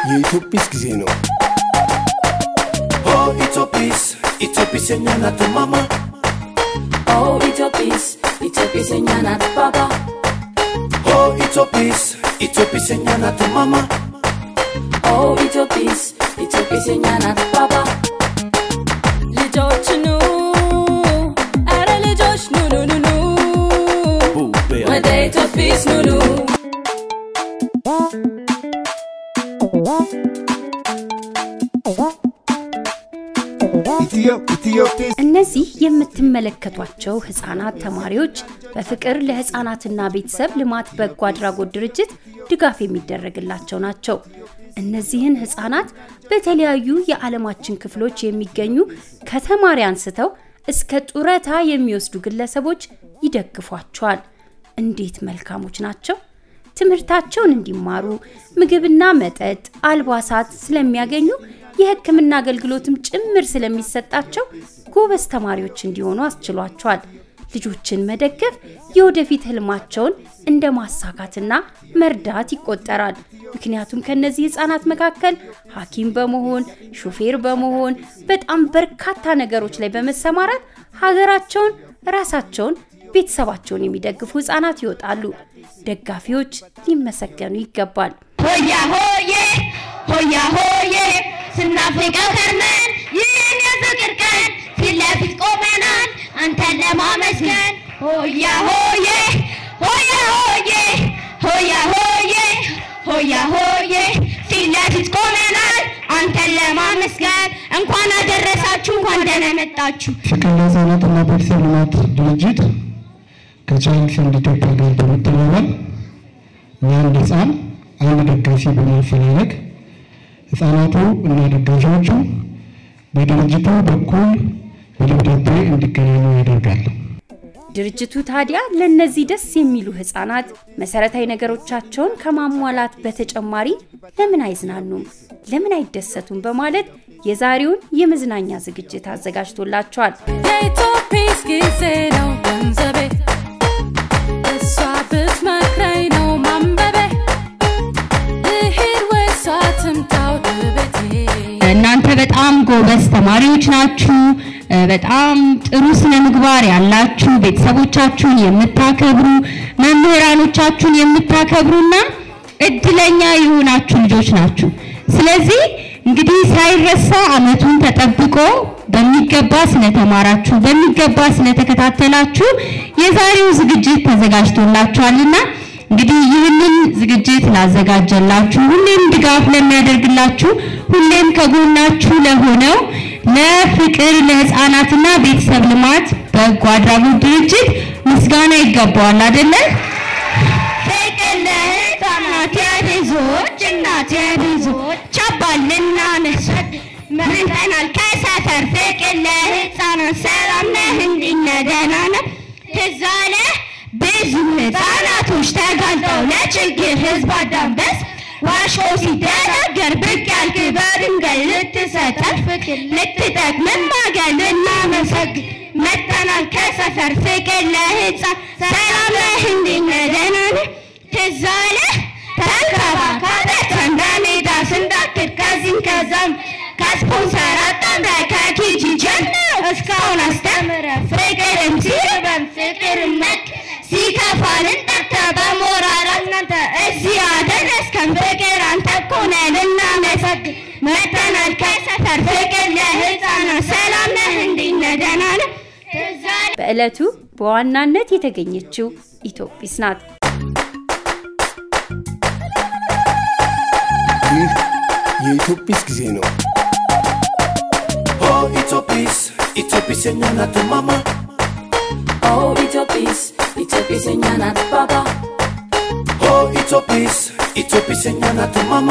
የኢትዮጲስ ጊዜ ነው ኢትዮጲስ እናት ማማ ኢትዮጲስ እናት ባባ ኢትዮጲስ እናት ማማ ኢትዮጲስ እናት ባባ ልጆችን አረ ልጆች ኑ ወደ ኢትዮጲስ ኑ እነዚህ የምትመለከቷቸው ህፃናት ተማሪዎች በፍቅር ለህፃናትና ቤተሰብ ልማት በጎ አድራጎት ድርጅት ድጋፍ የሚደረግላቸው ናቸው። እነዚህን ህፃናት በተለያዩ የዓለማችን ክፍሎች የሚገኙ ከተማሪ አንስተው እስከ ጡረታ የሚወስዱ ግለሰቦች ይደግፏቸዋል። እንዴት መልካሞች ናቸው! ትምህርታቸውን እንዲማሩ ምግብና መጠጥ አልባሳት ስለሚያገኙ የህክምና አገልግሎትም ጭምር ስለሚሰጣቸው ጎበዝ ተማሪዎች እንዲሆኑ አስችሏቸዋል። ልጆችን መደገፍ የወደፊት ህልማቸውን እንደማሳካትና መርዳት ይቆጠራል። ምክንያቱም ከነዚህ ህፃናት መካከል ሐኪም በመሆን ሹፌር በመሆን በጣም በርካታ ነገሮች ላይ በመሰማራት ሀገራቸውን ራሳቸውን ቤተሰባቸውን የሚደግፉ ህፃናት ይወጣሉ። ደጋፊዎች ሊመሰገኑ ይገባል። ሆያ ሆዬ ሆያ ሆዬ ስናፍቀው ከርመን ይህን የፍቅር ቀን ፊት ለፊት ቆመናል አንተን ለማመስገን ሆያ ሆዬ ሆያ ሆዬ ሆያ ሆዬ ሆያ ሆዬ ፊት ለፊት ቆመናል አንተን ለማመስገን እንኳን አደረሳችሁ እንኳን ደህና መጣችሁ። ፍቅር ለህፃናትና ቤተሰብ ልማት ድርጅት ከቻይልድ ኤንድ ኢትዮጵያ ጋር በመተባበር ለአንድ ህፃን አንድ ደጋፊ በማፈላለግ ህፃናቱ እና ደጋፊዎቹ በድርጅቱ በኩል በደብዳቤ እንዲገናኙ ያደርጋል። ድርጅቱ ታዲያ ለነዚህ ደስ የሚሉ ህፃናት መሰረታዊ ነገሮቻቸውን ከማሟላት በተጨማሪ ለምን አይዝናኑም ለምን አይደሰቱም በማለት የዛሬውን የመዝናኛ ዝግጅት አዘጋጅቶላቸዋል። የኢትዮጲስ ጊዜ ነው ገንዘቤ እሷ ብትመክረኝ ነው ማንበቤ ልሂድ ወይሳትም ታውድቤቴ እናንተ በጣም ጎበዝ ተማሪዎች ናችሁ። በጣም ጥሩ ስነ ምግባር ያላችሁ ቤተሰቦቻችሁን የምታከብሩ መምህራኖቻችሁን የምታከብሩና እድለኛ የሆናችሁ ልጆች ናችሁ። ስለዚህ እንግዲህ ሳይረሳ አመቱን ተጠብቆ በሚገባ ስለተማራችሁ በሚገባ ስለተከታተላችሁ የዛሬው ዝግጅት ተዘጋጅቶላችኋልና እንግዲህ ይህንን ዝግጅት ላዘጋጀላችሁ ሁሌም ድጋፍ ለሚያደርግላችሁ ሁሌም ከጎናችሁ ለሆነው ለፍቅር ለህፃናትና ቤተሰብ ልማት በጎ አድራጎት ድርጅት ምስጋና ይገባዋል አይደለ? ፍቅር ለህፃናት የልጆች እናት የልጆች አባልና ነሰድ መርጠናል ከሰፈር ፍቅር ለህፃናት ሰላም ነህ እንዲነ ደህና ነህ ትዝ አለህ ብዙ ህፃናቶች ተጋልጠው ለችግር ህዝብ አዳንበስ ዋሽቆ ሲደረገር ብቅ ያልክ በድንጋይ ልትሰጠን ፍቅር ልትጠቅመን ማገል እናመሰግን መጥተናል ከሰፈር ፍቅር ለህፃን ሰላም ነህ እንዲነ ደህና ነህ ትዝ አለህ ተንከባከበን በሜዳ ስንዳክር ከዚህም ከዛም ከስፖንሰር አጣን ከኬጂ ጀምሮ እስካሁን አስተምረን ፍቅርን ሲርበን ፍቅርን መክ ሲከፋልን ጠርተ በሞራል እናንተ እዚህ አደረስከን ፍቅር አንተ እኮ ነህ ልናመሰግን መጥተናል ከሰፈር ፍቅር ለህፃናት ሰላም ነህ እንዲነ ደህና ነህ ትዝ አለህ። በእለቱ በዋናነት የተገኘችው ኢትዮጲስ ናት። ይህ የኢትዮጲስ ጊዜ ነው ኢትዮጲስ እናት ማማ ኢትዮጲስ እናት ባባ ኢትዮጲስ እናት ማማ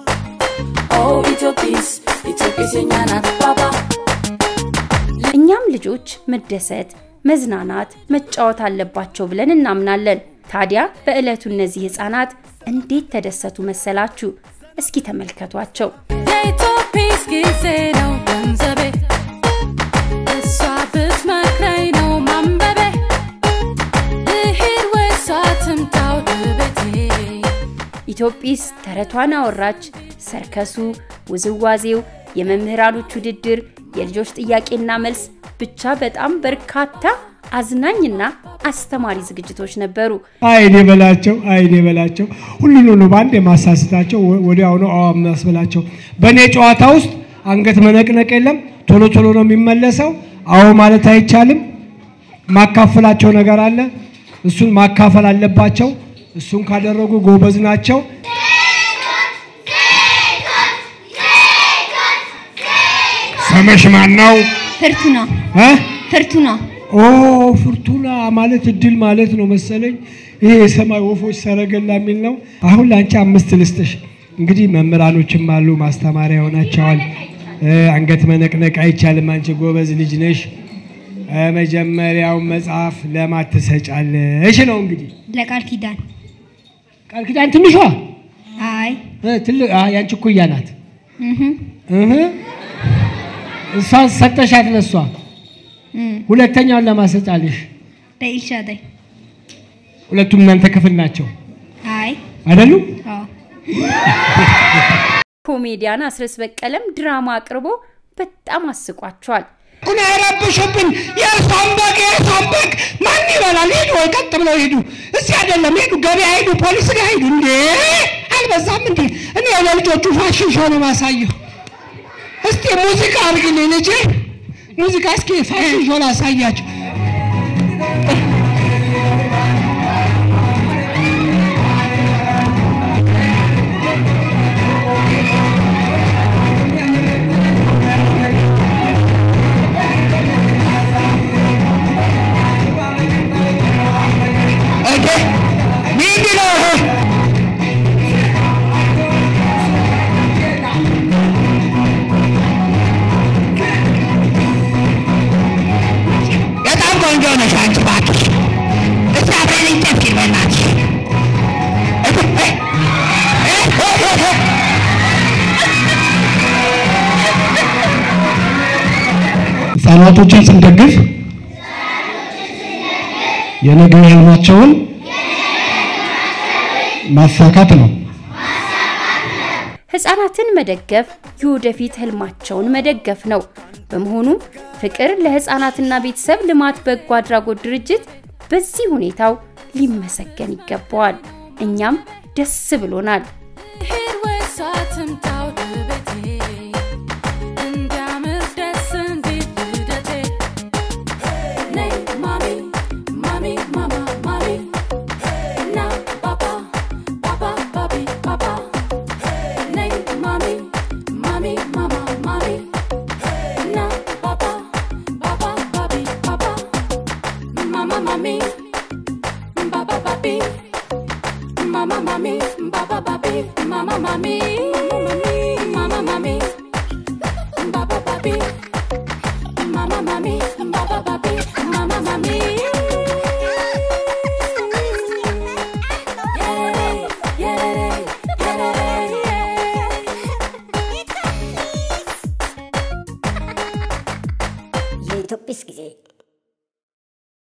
ኢትዮጲስ እናት ባባ እኛም ልጆች መደሰት መዝናናት መጫወት አለባቸው ብለን እናምናለን። ታዲያ በእለቱ እነዚህ ህፃናት እንዴት ተደሰቱ መሰላችሁ? እስኪ ተመልከቷቸው። የኢትዮጲስ ጊዜ ነው ገንዘቤ እሷ ብትመክረኝ ነው ማንበቤ ልሂድ ወይሳትም ታውድቤቴ ኢትዮጲስ ተረቷን አወራች፣ ሰርከሱ፣ ውዝዋዜው፣ የመምህራኖች ውድድር፣ የልጆች ጥያቄና መልስ ብቻ በጣም በርካታ አዝናኝና አስተማሪ ዝግጅቶች ነበሩ። አይኔ በላቸው ሁሉንም ነው ባንዴ ማሳስታቸው ወዲያው ነው ማስበላቸው። በኔ ጨዋታ ውስጥ አንገት መነቅነቅ የለም፣ ቶሎ ነው የሚመለሰው። አዎ ማለት አይቻልም። ማካፈላቸው ነገር አለ፣ እሱን ማካፈል አለባቸው። እሱን ካደረጉ ጎበዝ ናቸው። ሰመሽ ማን ነው? ፍርቱና ፍርቱና ማለት እድል ማለት ነው መሰለኝ። ይሄ የሰማይ ወፎች ሰረገላ የሚል ነው። አሁን ላንቺ 5 ልስጥሽ። እንግዲህ መምህራኖችም አሉ ማስተማሪያ ሆናቸዋል። አንገት መነቅነቅ አይቻልም። አንቺ ጎበዝ ልጅ ነሽ። መጀመሪያው መጽሐፍ ለማት ተሰጫለሽ ነው እንግዲህ ለቃል ኪዳን ትንሿ አይ ትልቅ ያንቺ ኩያ ናት። እሷ ሰጠሻት ለሷ። ሁለተኛው ለማሰጫልሽ በኢልሻዳይ ሁለቱም እናንተ ክፍል ናቸው አይ አይደሉም? አዎ ኮሜዲያን አስረስ በቀለም ድራማ አቅርቦ በጣም አስቋቸዋል። ኩና ያረብሽብን የሳምበቅ ማን ይበላል? ሄዱ ወይ ቀጥ ብለው ሄዱ። እዚህ አይደለም ሄዱ፣ ገበያ ሄዱ፣ ፖሊስ ጋር ሄዱ። እንዴ አልበዛም እንዴ? እኔ ለልጆቹ ፋሽን ሾው ነው ማሳየው። እስቲ ሙዚቃ አርግልኝ ልጄ፣ ሙዚቃ እስኪ ፋሽን ሾው ላሳያችሁ። ህፃናቶችን ስንደግፍ የነገ ህልማቸውን ማሳካት ነው። ህፃናትን መደገፍ የወደፊት ህልማቸውን መደገፍ ነው። በመሆኑም ፍቅር ለህፃናትና ቤተሰብ ልማት በጎ አድራጎት ድርጅት በዚህ ሁኔታው ሊመሰገን ይገባዋል። እኛም ደስ ብሎናል። Mommy